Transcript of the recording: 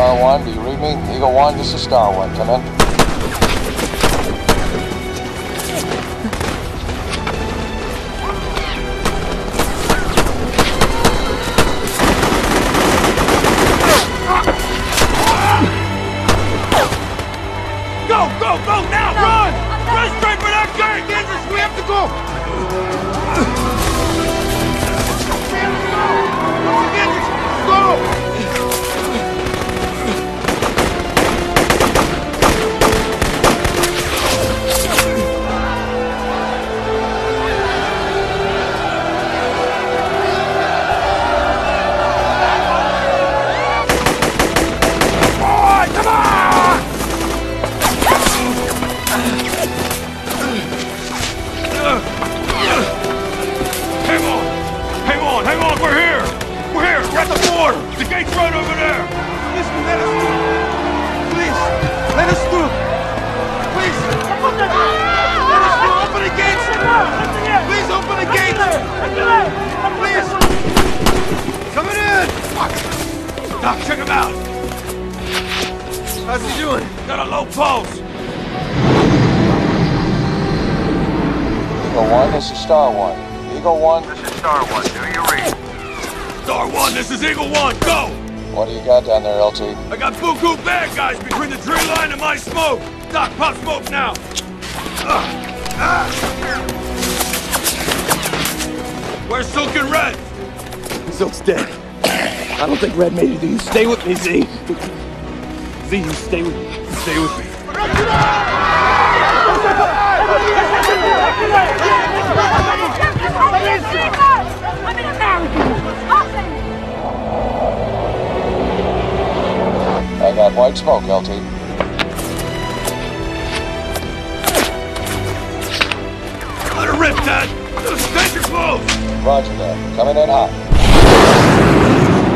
Star 1, do you read me? Eagle 1, this is Star 1. Come in. Go! Go! Go! Now! Run! Run straight for that gate! Kansas, we have to go! Kansas, go! Boy, come on! Hang on, we're here! We're here, we're at the border! The gate's right over there! Listen, let us through! Please, let us through! Please! Let us through! Open the gates! Please open the gates! Please! Coming in! Fuck! Doc, check him out! How's he doing? Got a low pulse! Eagle 1, this is Star 1. Eagle 1. This is Star 1. Do you read? Star 1, this is Eagle 1. Go! What do you got down there, LT? I got buku bad guys between the tree line and my smoke. Doc, pop smoke now. Where's Silk and Red? Silk's dead. I don't think Red made it. You stay with me, Z. Z, you stay with me. Stay with me. I'm an American. I got white smoke, LT. Let her rip, Dad. Stand your clothes. Roger that. Coming in hot.